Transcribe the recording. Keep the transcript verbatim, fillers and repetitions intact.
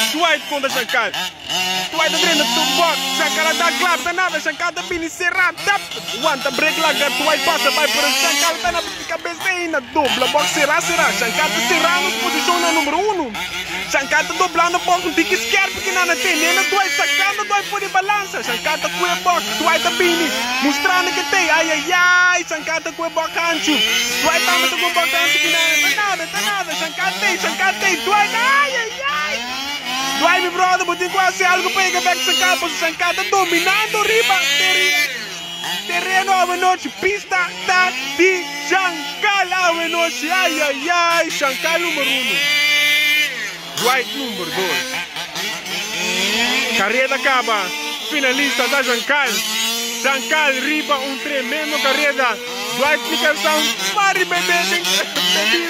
Dwight contra Shankar. Dwight tá treinando do box. Shankar tá claro, tá nada. Shankar tá bem encerrado. One tá break lá, Dwight passa, vai por Shankar tá na cabeça ainda. Dupla, box será, será. Shankar tá serrando, posição na número um. Shankar tá dobrando o box, um tique esquerdo, porque nada tem. Nem Dwight sacando, Dwight por de balança. Shankar tá com o box, Dwight tá bem mostrando que tem. Ai, ai, ai. Shankar tá com o box ancho. Dwight tá com o box ancho, que nada, tá nada, tá nada. Shankar tem, Shankar tem. Dwight, ai, ai, ai. Dwight, meu brother, vou ter quase algo para ir back Shankar, porque Shankar tá dominando riba. Terreno a noite, pista tá de Shankar a noite. Ai, ai, ai. Shankar número um. Dwight número dois. Carreira acaba. Finalista da Shankar. Shankar riba um tremendo carreira. Dwight Nicholson, Mari bebê,